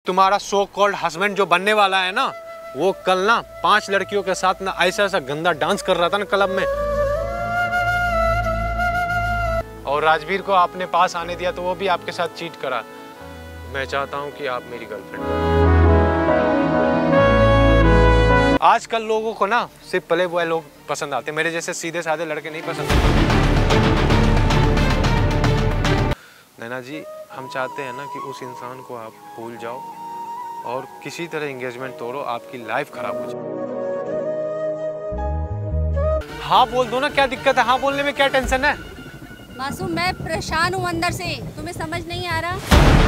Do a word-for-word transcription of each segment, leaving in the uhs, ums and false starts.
तुम्हारा so called husband जो बनने वाला है ना, वो कल ना पांच लड़कियों के साथ ना ऐसा ऐसा गंदा डांस कर रहा था ना क्लब में, और राजवीर को आपने पास आने दिया तो वो भी आपके साथ चीट करा। मैं चाहता हूँ कि आप मेरी गर्लफ्रेंड हो। आजकल लोगों को ना सिर्फ प्ले बॉय लोग पसंद आते हैं, मेरे जैसे सीधे साधे लड़के नहीं पसंद आते। नैना जी, हम चाहते हैं ना कि उस इंसान को आप भूल जाओ और किसी तरह एंगेजमेंट तोड़ो, आपकी लाइफ खराब हो जाए। हाँ बोल दो ना, क्या दिक्कत है? हाँ बोलने में क्या टेंशन है? मासूम, मैं परेशान हूँ अंदर से, तुम्हें समझ नहीं आ रहा?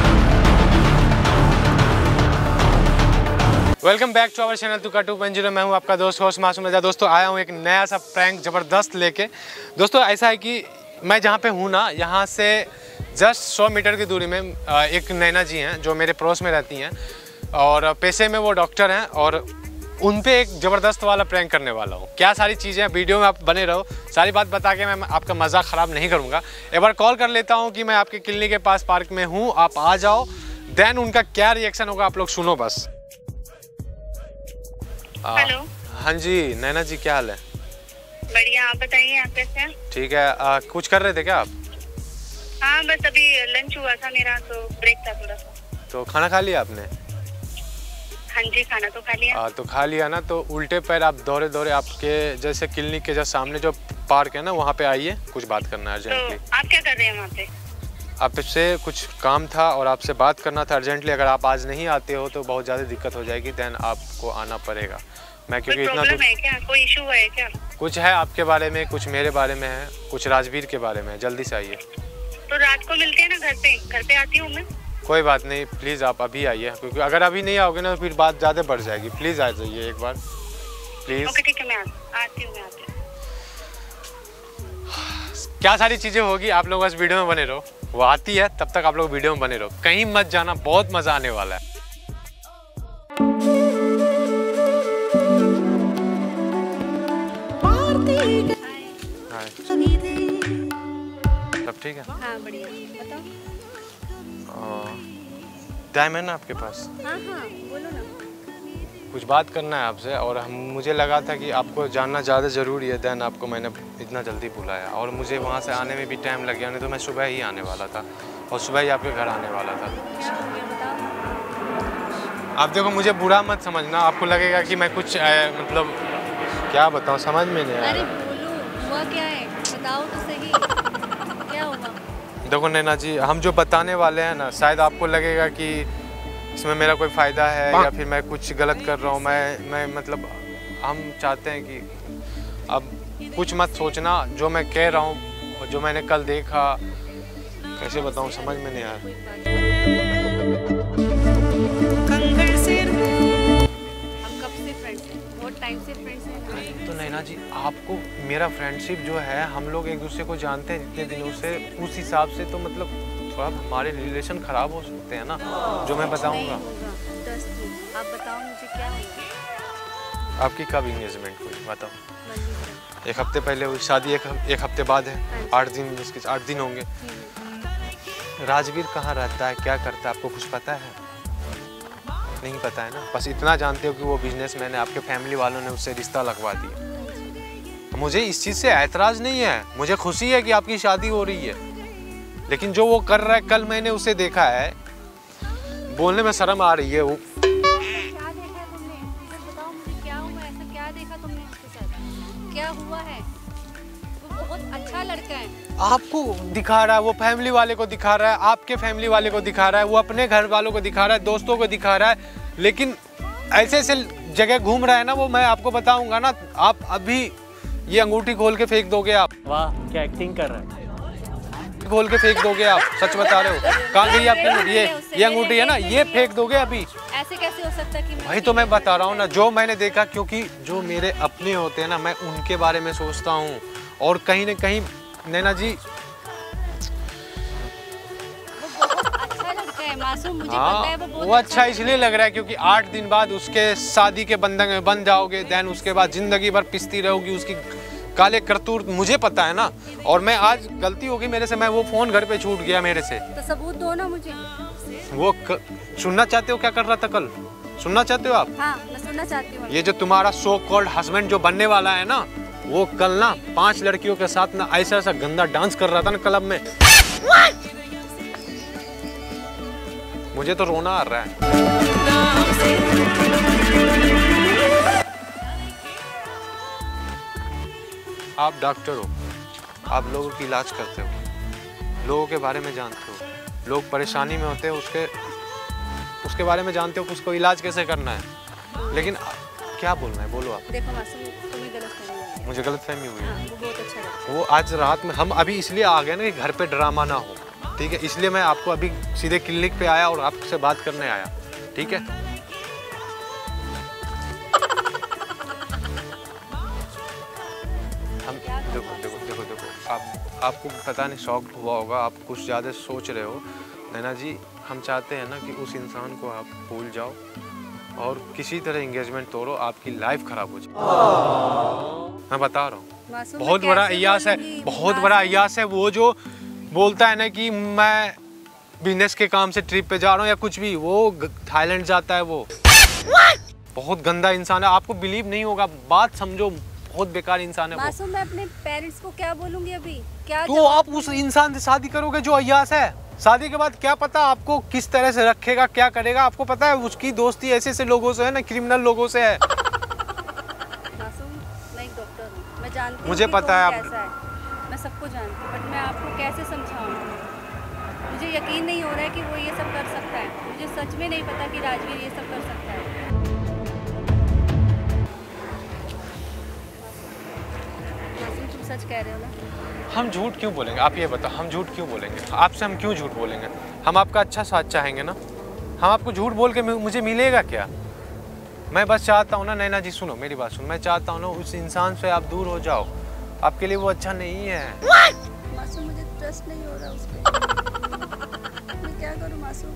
Welcome back to our channel two का टू पॉइंट ज़ीरो। मैं हूँ आपका दोस्त होस्ट मासूम रजा। दोस्तों आया हूँ एक नया सा प्रैंक ज़बरदस्त लेके। दोस्तों ऐसा है कि मैं जहाँ पे हूँ ना, यहाँ से जस्ट सौ मीटर की दूरी में एक नैना जी हैं जो मेरे पड़ोस में रहती हैं, और पेशे में वो डॉक्टर हैं, और उन पे एक ज़बरदस्त वाला प्रैंक करने वाला हूँ। क्या सारी चीज़ें वीडियो में आप बने रहो, सारी बात बता के मैं आपका मज़ा ख़राब नहीं करूँगा। एक बार कॉल कर लेता हूँ कि मैं आपके क्लिनिक के पास पार्क में हूँ, आप आ जाओ, देन उनका क्या रिएक्शन होगा आप लोग सुनो बस। हेलो। हाँ जी नैना जी, क्या हाल है? बढ़िया, आप बताइए, आप कैसे हैं? ठीक है। आ, कुछ कर रहे थे क्या आप? हाँ बस अभी लंच हुआ था मेरा, तो ब्रेक था थोड़ा सा। तो खाना खा लिया आपने? हाँ जी, खाना तो खा लिया। आ, तो खा लिया ना, तो उल्टे पैर आप दौड़े दौड़े आपके जैसे क्लिनिक के जस्ट सामने जो पार्क है ना, वहाँ पे आइए, कुछ बात करना है अर्जेंटली। तो आप क्या कर रहे हैं वहाँ पे? आपसे कुछ काम था और आपसे बात करना था अर्जेंटली। अगर आप आज नहीं आते हो तो बहुत ज़्यादा दिक्कत हो जाएगी, देन आपको आना पड़ेगा। मैं क्योंकि इतना प्रॉब्लम है क्या? कोई इशू है क्या? कुछ है आपके बारे में, कुछ मेरे बारे में है, कुछ राजवीर के बारे में। जल्दी से आइए। तो रात को मिलते हैं ना घर पे, घर पे आती हूँ मैं। कोई बात नहीं, प्लीज़ आप अभी आइए, क्योंकि अगर अभी नहीं आओगे ना तो फिर बात ज़्यादा बढ़ जाएगी। प्लीज़ आ जाइए एक बार, प्लीज़। ओके ठीक है, मैं आती हूँ। मैं आती हूँ। क्या सारी चीज़ें होगी, आप लोग बस वीडियो में बने रहो। वो आती है तब तक आप लोग वीडियो में बने रहो, कहीं मत जाना, बहुत मज़ा आने वाला है। हाय, सब ठीक है? हाँ बढ़िया, बताओ। टाइम है ना आपके पास? हाँ हाँ बोलो ना। कुछ बात करना है आपसे, और हम मुझे लगा था कि आपको जानना ज़्यादा ज़रूरी है, देन आपको मैंने इतना जल्दी बुलाया, और मुझे वहाँ से आने में भी टाइम लग गया, नहीं तो मैं सुबह ही आने वाला था, और सुबह ही आपके घर आने वाला था। क्या हो गया बताओ। आप देखो, मुझे बुरा मत समझना, आपको लगेगा कि मैं कुछ आ, मतलब क्या बताऊँ, समझ में नहीं आ अरे रहा। बोलो, हुआ क्या है, बताओ तो सही। क्या होगा? देखो नैना जी, हम जो बताने वाले हैं ना, शायद आपको लगेगा कि इसमें मेरा कोई फ़ायदा है या फिर मैं कुछ गलत कर रहा हूँ। मैं मैं मतलब हम चाहते हैं कि अब कुछ मत सोचना, जो मैं कह रहा हूँ, जो मैंने कल देखा, कैसे बताऊँ, समझ में नहीं आ रहा। हम कब से फ्रेंड्स हैं, बहुत टाइम से फ्रेंड्स हैं। तो नैना जी, आपको मेरा फ्रेंडशिप जो है, हम लोग एक दूसरे को जानते हैं जितने दिनों से, उस हिसाब से तो मतलब थोड़ा हमारे रिलेशन ख़राब हो सकते हैं ना, जो मैं बताऊंगा। आप बताओ मुझे क्या होगा। आपकी कब एंगेजमेंट हुई बताओ? एक हफ्ते पहले हुई शादी, एक एक हफ्ते बाद है, आठ दिन इसके आठ दिन होंगे। राजवीर कहाँ रहता है, क्या करता है, आपको कुछ पता है? नहीं पता है ना, बस इतना जानते हो कि वो बिजनेसमैन है, आपके फैमिली वालों ने उससे रिश्ता लगवा दिया। मुझे इस चीज़ से ऐतराज़ नहीं है, मुझे खुशी है कि आपकी शादी हो रही है, लेकिन जो वो कर रहा है, कल मैंने उसे देखा है, बोलने में शर्म आ रही है। वो क्या देखा है तुमने? बताओ मुझे, क्या हुआ, ऐसा क्या देखा तुमने उसके साथ? क्या हुआ है? वो बहुत अच्छा लड़का है। आपको दिखा रहा है, वो फैमिली वाले को दिखा रहा है, आपके फैमिली वाले को दिखा रहा है, वो अपने घर वालों को दिखा रहा है, दोस्तों को दिखा रहा है, लेकिन ऐसे ऐसे जगह घूम रहा है ना वो, मैं आपको बताऊंगा ना, आप अभी ये अंगूठी खोल के फेंक दोगे आप। वाह क्या एक्टिंग कर रहा है। खोल के फेंक दोगे आप, सच बता रहे हो? कहाँ गई आपकी ये ये अंगूठी है ना, ये फेंक दोगे अभी? ऐसे कैसे हो सकता है कि भाई तो मैं बता रहा हूँ ना, जो मैंने देखा, क्योंकि जो मेरे अपने होते हैं ना, मैं उनके बारे में सोचता हूँ, और कहीं ना कहीं नैना जी मासूम, मुझे हाँ, पता है वो बहुत वो अच्छा इसलिए लग रहा है क्योंकि आठ दिन बाद उसके शादी के बंधन में बन जाओगे, देन उसके बाद जिंदगी भर पिसती रहोगी उसकी काले करतूत, मुझे पता है ना। और मैं आज गलती होगी मेरे से, मैं वो फोन घर पे छूट गया मेरे से। तो सबूत दो ना मुझे। वो क... सुनना चाहते हो क्या कर रहा था कल? सुनना चाहते हो आप? हाँ मैं सुनना चाहती हूँ। ये जो तुम्हारा सो कॉल्ड हस्बैंड जो बनने वाला है ना, वो कल ना पांच लड़कियों के साथ ना ऐसा ऐसा गंदा डांस कर रहा था ना क्लब में। मुझे तो रोना आ रहा है। आप डॉक्टर हो, आप लोगों की इलाज करते हो, लोगों के बारे में जानते हो, लोग परेशानी में होते हैं उसके उसके बारे में जानते हो कि उसको इलाज कैसे करना है। लेकिन क्या बोलना है, बोलो आप। देखो मासूम, तुम्हें गलतफहमी हुई है। मुझे गलतफहमी हुई है। हाँ, वो बहुत अच्छा लगा। वो आज रात में हम अभी इसलिए आ गए ना कि घर पे ड्रामा ना हो, ठीक है, इसलिए मैं आपको अभी सीधे क्लिनिक पे आया और आपसे बात करने आया, ठीक है। हम देखो देखो देखो देखो आप आपको पता नहीं शौक हुआ होगा, आप कुछ ज़्यादा सोच रहे हो नैना जी। हम चाहते हैं ना कि उस इंसान को आप भूल जाओ और किसी तरह एंगेजमेंट तोड़ो, आपकी लाइफ खराब हो जाए। मैं बता रहा हूँ, बहुत बड़ा अय्यास है, बहुत बड़ा अय्यास है वो जो बोलता है ना कि मैं बिजनेस के काम से ट्रिप पे जा रहा हूँ या कुछ भी, वो थाईलैंड जाता है। वो बहुत गंदा इंसान है, आपको बिलीव नहीं होगा, बात समझो, बहुत बेकार इंसान है वो। मासूम, मैं अपने पेरेंट्स को क्या बोलूंगी अभी? क्या तो आप उस इंसान से शादी करोगे जो अय्यास है? शादी के बाद क्या पता आपको किस तरह से रखेगा, क्या करेगा, आपको पता है? उसकी दोस्ती ऐसे ऐसे लोगों से है ना, क्रिमिनल लोगों से है। मासूम, मैं एक डॉक्टर हूँ, मैं जानती हूँ मुझे कि पता है आप कैसा है, मैं सबको जानती हूँ, बट मैं आपको कैसे समझाऊँ? मुझे यकीन नहीं हो रहा है कि वो ये सब कर सकता है। मुझे सच में नहीं पता कि राजवीर ये सब कर सकता है। मासूम, तुम सच कह रहे हो ना? हम झूठ क्यों बोलेंगे? आप ये बताओ, हम झूठ क्यों बोलेंगे? आपसे हम क्यों झूठ बोलेंगे? हम आपका अच्छा साथ चाहेंगे ना। हम आपको झूठ बोल के मुझे मिलेगा क्या? मैं बस चाहता हूँ ना नैना जी, सुनो मेरी बात सुनो, मैं चाहता हूँ ना उस इंसान से आप दूर हो जाओ, आपके लिए वो अच्छा नहीं है। मासूम, मुझे ट्रस्ट नहीं हो रहा उस पे। मैं क्या करूँ मासूम?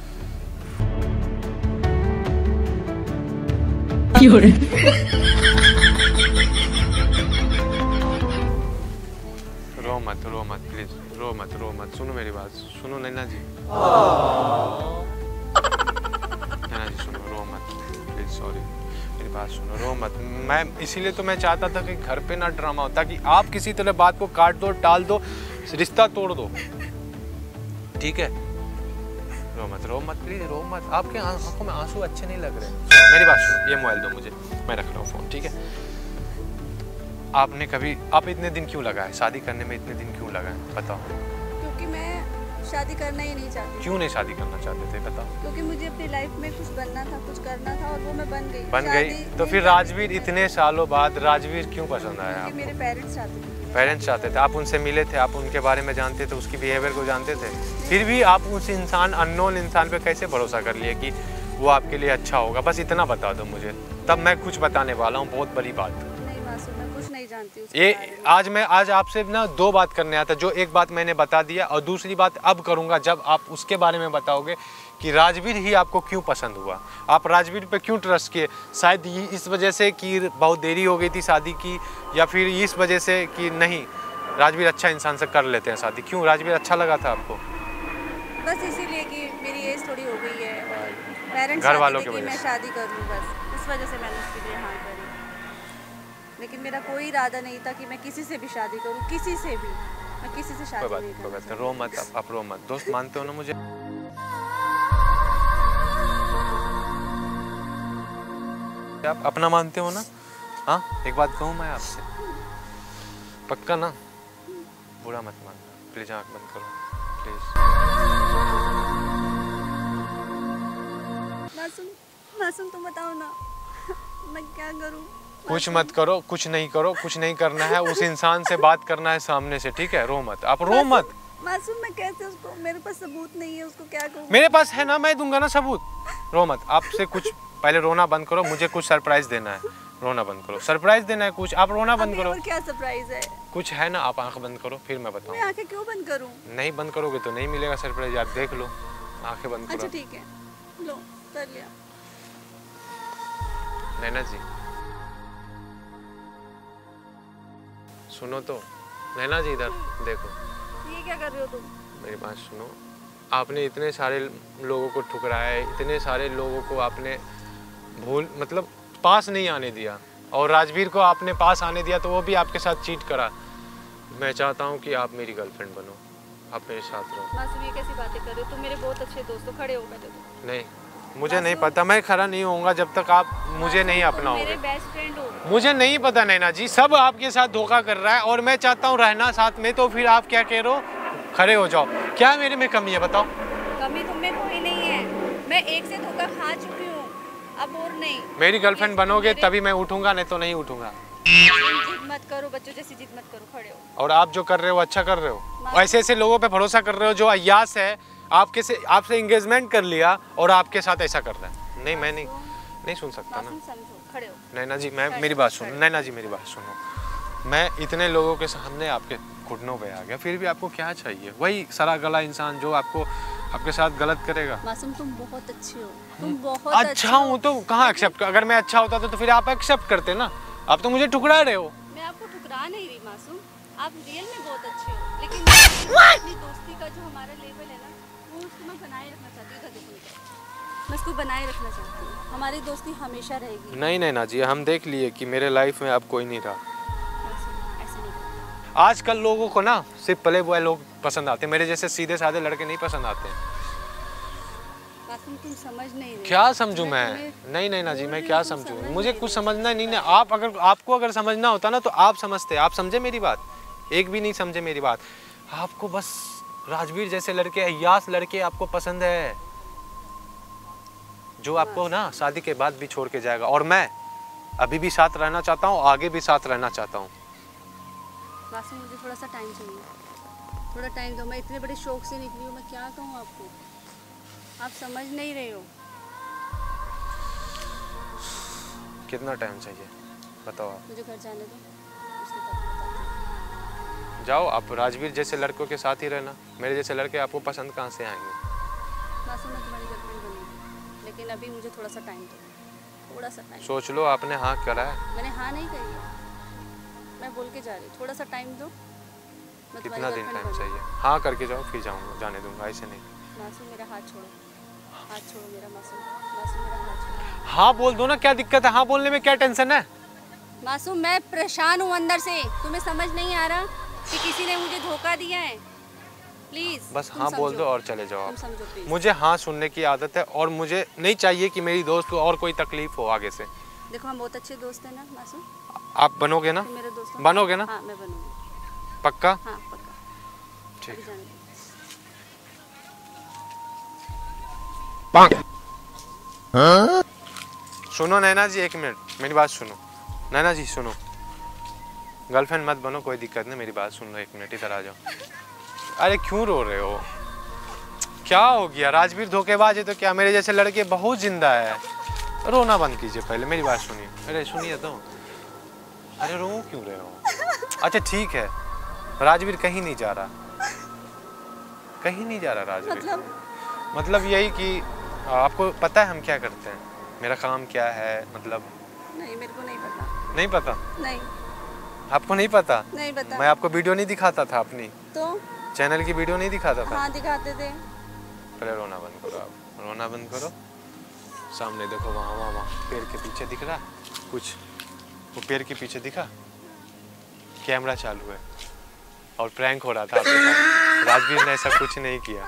रो मत, रो मत प्लीज, रो मत, रो मत, सुनो मेरी बात, सुनो नैना जी, नैना जी सुनो, रो मत प्लीज, सॉरी, मेरी बात सुनो, रो मत। मैं इसीलिए तो मैं चाहता था कि घर पे ना ड्रामा हो, ताकि आप किसी तरह बात को काट दो, टाल दो, रिश्ता तोड़ दो, ठीक है? रो मत, रो मत प्लीज, रो मत। आपके आंखों में आंसू अच्छे नहीं लग रहे। मेरी बात सुनो, ये मोबाइल दो मुझे, मैं रख रहा हूँ फोन, ठीक है? आपने कभी, आप इतने दिन क्यों लगाए शादी करने में, इतने दिन क्यों लगाए बताओ? क्योंकि मैं शादी करना ही नहीं चाहती। क्यों नहीं शादी करना चाहते थे बताओ? क्योंकि मुझे अपनी लाइफ में कुछ बनना था, कुछ करना था, और वो मैं बन गई। बन गई तो फिर राजवीर, इतने सालों बाद राजवीर क्यों पसंद आया आपको? मेरे पेरेंट्स चाहते थे। पेरेंट्स चाहते थे, आप उनसे मिले थे, आप उनके बारे में जानते थे, उसकी बिहेवियर को जानते थे, फिर भी आप उस इंसान, अननोन इंसान पे कैसे भरोसा कर लिए कि वो आपके लिए अच्छा होगा? बस इतना बता दो मुझे, तब मैं कुछ बताने वाला हूँ, बहुत बड़ी बात। नहीं जानती हूँ ये आज मैं आज आपसे ना दो बात करने आता, जो एक बात मैंने बता दिया और दूसरी बात अब करूँगा जब आप उसके बारे में बताओगे कि राजवीर ही आपको क्यों पसंद हुआ, आप राजवीर पे क्यों ट्रस्ट किए। शायद इस वजह से कि बहुत देरी हो गई थी शादी की, या फिर इस वजह से कि नहीं राजवीर अच्छा इंसान से कर लेते हैं शादी। क्यों राजवीर अच्छा लगा था आपको? बस इसीलिए कि मेरी एज थोड़ी हो गई है, पेरेंट्स घर वालों की वजह से मैं शादी करूँ, बस इस वजह से मैंने उसके लिए हाँ करी। लेकिन मेरा कोई इरादा नहीं था कि मैं किसी से भी शादी करूं, किसी से भी, मैं किसी से शादी नहीं करना चाहती। रो मत, आप रो मत, दोस्त मानते हो ना मुझे? आप अपना मानते हो ना? हाँ, एक बात कहूँ मैं आपसे, पक्का ना? बुरा मत मानना प्लीज, आँख बंद करो प्लीज। मासूम, मासूम तुम बताओ ना, मैं क्या करूं? कुछ मत करो, कुछ नहीं करो, कुछ नहीं करना है, उस इंसान से बात करना है सामने से, ठीक है? रो मत, आप रो मत। मासूम मैं कैसे उसको, मेरे पास सबूत नहीं है, उसको क्या कहूं? मेरे पास है ना, मैं दूंगा ना सबूत। रो मत, आपसे कुछ पहले रोना बंद करो, मुझे कुछ सरप्राइज देना है, रोना बंद करो, सरप्राइज देना है कुछ, आप रोना बंद करो। और क्या सरप्राइज है? कुछ है ना, आप आंख बंद करो फिर मैं बताऊँ। मैं आंखें क्यों बंद करूँ? नहीं बंद करोगे तो नहीं मिलेगा सरप्राइज, आप देख लो, आंखें बंद करो। अच्छा ठीक है, लो कर लिया। नैना जी सुनो तो, नैना जी इधर देखो। ये क्या कर रहे हो तुम? मेरी बात सुनो, आपने इतने सारे लोगों को ठुकराया है, इतने सारे लोगों को आपने भूल मतलब पास नहीं आने दिया, और राजवीर को आपने पास आने दिया तो वो भी आपके साथ चीट करा। मैं चाहता हूँ कि आप मेरी गर्लफ्रेंड बनो, आप मेरे साथ रहो। मासूम ये कैसी बातें कर रहे हो? तुम मेरे बहुत अच्छे दोस्त हो, खड़े हो बैठे हो। नहीं, मुझे नहीं पता, मैं खड़ा नहीं होऊंगा जब तक आप मुझे नहीं अपनाओगे। मेरे बेस्ट फ्रेंड हो। मुझे नहीं पता नैना जी, सब आपके साथ धोखा कर रहा है और मैं चाहता हूँ रहना साथ में, तो फिर आप क्या कह रहे हो? खड़े हो जाओ। क्या मेरे में कमी है बताओ? कमी तुम में कोई नहीं है, मैं एक से धोखा खा चुकी हूँ, अब और नहीं। मेरी गर्लफ्रेंड बनोगे तभी मैं उठूंगा, नहीं तो नहीं उठूंगा। जिद मत करो, बच्चों जैसी जिद मत करो, खड़े हो। और आप जो कर रहे हो अच्छा कर रहे हो, ऐसे ऐसे लोगों पे भरोसा कर रहे हो जो अय्यास है, आपके से आपसे एंगेजमेंट कर लिया और आपके साथ ऐसा कर रहा है। नहीं, मैं नहीं नहीं सुन सकता ना। समझो, खड़े हो। नैना जी, मैं मेरी बात सुनो। नैना जी मेरी बात सुनो, मैं इतने लोगों के सामने आपके घुटनों पे आ गया, फिर भी आपको क्या चाहिए? वही सड़ा गला इंसान जो आपको आपके साथ गलत करेगा। मासूम तुम बहुत अच्छे हो, तुम बहुत अच्छा हूँ तो कहाँ एक्सेप्ट? अगर मैं अच्छा होता तो, तो फिर आप एक्सेप्ट करते ना। आप तो मुझे ठुकरा रहे हो। मैं आपको ठुकरा नहीं रही मासूम, आप रियल में बहुत अच्छे हो, लेकिन अपनी दोस्ती का जो हमारा लेवल है ना, वो उसको मैं बनाए रखना चाहती हूँ। देखो मैं उसको बनाए रखना चाहती हूँ, हमारी दोस्ती हमेशा रहेगी। नहीं नैना जी, हम देख लिए कि मेरे लाइफ में अब कोई नहीं रहा। ऐसे नहीं करते। आजकल लोगों को ना सिर्फ प्ले बॉय लोग पसंद आते हैं, मेरे जैसे सीधे साधे लड़के नहीं पसंद आते हैं। मासूम तुम समझ नहीं रहे। क्या समझूं मैं? नहीं नहीं ना जी, मैं क्या समझूं? मुझे कुछ समझना नहीं ना। आप अगर आपको अगर समझना होता ना तो आप समझते। आप समझे मेरी बात? एक भी नहीं समझे मेरी बात। आपको बस राजवीर जैसे लड़के, अय्यास लड़के आपको पसंद है, जो आपको ना शादी के बाद भी छोड़ के जाएगा। और मैं अभी भी साथ रहना चाहता हूँ, आगे भी साथ रहना चाहता हूँ। मासूम मुझे थोड़ा सा टाइम चाहिए, थोड़ा टाइम दो। मैं इतने बड़े शौक से निकली हूँ, मैं क्या कहूँ आपको, आप समझ नहीं रहे हो। कितना टाइम चाहिए बताओ आप? मुझे घर जाने दो, उसके बाद बताती हूँ। जाओ, आप राजवीर जैसे लड़कों के साथ ही रहना। मेरे जैसे लड़के आपको पसंद कहाँ से आएंगे? मासूम मैं तुम्हारी गर्लफ्रेंड बनूंगी, लेकिन अभी मुझे थोड़ा सा टाइम दो, थोड़ा सा टाइम। सोच लो, आपने हाँ करा है। मैंने हाँ नहीं कही है, मैं बोल के जा रही हूँ, थोड़ा सा टाइम दो। मैं कितना दिन girlfriend टाइम बनूंगी। चाहिए? हाँ करके जाओ, फिर जाऊँगा, जाने दूंगा, ऐसे नहीं। मासूम मेरा हाथ छोड़ो, हाथ छोड़ो मेरा। मासूम मासूम मेरा हाथ छोड़ो। हाँ बोल दो ना, क्या दिक्कत है? हाँ बोलने में क्या टेंशन है? मासूम मैं परेशान हूँ अंदर से, तुम्हें समझ नहीं आ रहा कि किसी ने मुझे धोखा दिया है? प्लीज बस हाँ बोल दो और चले जाओ आप। समझो प्लीज। मुझे हाँ सुनने की आदत है और मुझे नहीं चाहिए कि मेरी दोस्त को और कोई तकलीफ हो आगे से। देखो हम बहुत अच्छे दोस्त हैं ना मासूम। आप बनोगे ना? तुम मेरे दोस्त हो। बनोगे ना? हाँ मैं बनूंगी। पक्का? हाँ पक्का। ठीक अभी जाने दो। सुनो नैना जी, एक मिनट मेरी बात सुनो। नैना जी सुनो, गर्लफ्रेंड मत बनो, कोई दिक्कत नहीं, मेरी बात सुन लो एक मिनट, इधर आ जाओ। अरे क्यों रो रहे हो? क्या हो गया? राजवीर धोखेबाज है तो क्या? मेरे जैसे लड़के बहुत जिंदा है। रोना बंद कीजिए, पहले मेरी बात सुनिए। अरे सुनिए तो। अरे रो क्यों रहे हो? अच्छा ठीक है, राजवीर कहीं नहीं जा रहा, कहीं नहीं जा रहा राजवीर। मतलब मतलब यही कि आपको पता है हम क्या करते हैं, मेरा काम क्या है? मतलब नहीं, मेरे को नहीं पता। नहीं पता? नहीं, आपको नहीं पता? नहीं पता। मैं आपको वीडियो नहीं दिखाता था अपनी? तो चैनल की वीडियो नहीं दिखाता था? हाँ दिखाते थे। पहले रोना बंद करो, आप रोना बंद करो। सामने देखो, वहाँ वहाँ वहाँ पेड़ के पीछे दिख रहा कुछ? वो पेड़ के पीछे दिखा? कैमरा चालू है और प्रैंक हो रहा था आपके साथ। राजवीर ने ऐसा कुछ नहीं किया।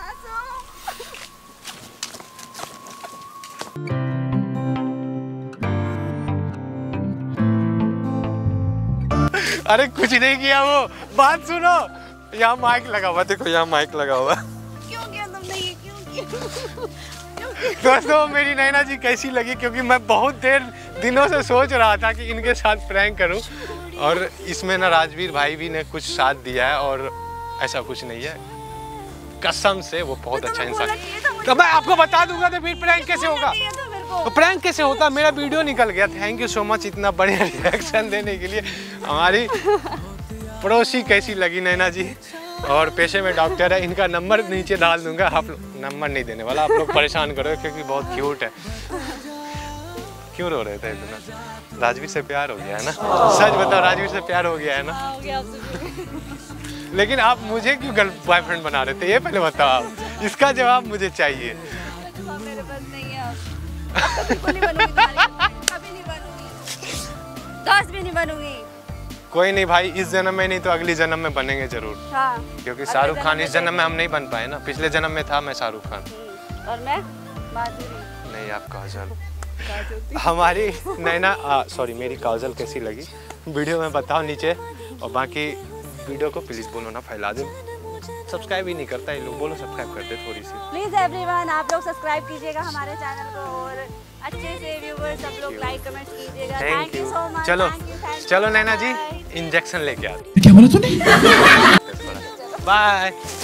अरे कुछ नहीं किया, वो बात सुनो। यहाँ माइक लगा हुआ, देखो यहाँ माइक लगा हुआ। क्यों किया तुमने ये? क्यों किया? दोस्तों मेरी नैना जी कैसी लगी? क्योंकि मैं बहुत देर दिनों से सोच रहा था कि इनके साथ प्रैंक करूं, और इसमें ना राजवीर भाई भी ने कुछ साथ दिया है, और ऐसा कुछ नहीं है, कसम से वो बहुत अच्छा इंसान। तो मैं आपको बता दूंगा तो फिर प्रैंक कैसे होगा? तो प्रैंक कैसे होता? मेरा वीडियो निकल गया। थैंक यू सो मच इतना बढ़िया रिएक्शन देने के लिए। हमारी पड़ोसी कैसी लगी नैना जी? और पेशे में डॉक्टर है, इनका नंबर नीचे डाल दूंगा। आप नंबर नहीं देने वाला, आप लोग परेशान करो क्योंकि बहुत क्यूट है। क्यों रो रहे थे इतना? राजवीर से प्यार हो गया है ना? सच बताओ, राजवीर से प्यार हो गया है ना? हाँ, हो गया आपसे। लेकिन आप मुझे क्यों गर्ल बॉयफ्रेंड बना रहे थे, ये पहले बताओ आप। इसका जवाब मुझे चाहिए। इसका जवाब मेरे पास नहीं है अब। अब तो बिल्कुल नहीं बनूंगी तुम्हारी, कभी नहीं बनूंगी, दोस्त भी नहीं बनूंगी। कोई नहीं भाई, इस जन्म में नहीं तो अगली जन्म में बनेंगे जरूर। हाँ, क्योंकि शाहरुख खान इस जन्म में हम नहीं बन पाए ना, पिछले जन्म में था मैं शाहरुख खान। और मैं माधुरी। नहीं, आप काजल। हमारी नैना, सॉरी मेरी काजल कैसी लगी वीडियो में बताओ नीचे, और बाकी वीडियो को प्लीज बोलो ना फैला दे। सब्सक्राइब ही नहीं करता ये लोग, बोलो सब्सक्राइब कर दे थोड़ी सी प्लीज एवरीवन, आप लोग सब्सक्राइब कीजिएगा हमारे चैनल को, और अच्छे से व्यूअर्स सब लोग लाइक कमेंट कीजिएगा। Thank you. So much. चलो thank you, thank you, चलो नैना जी, bye. इंजेक्शन लेके आ। क्या बोला तूने? बाय।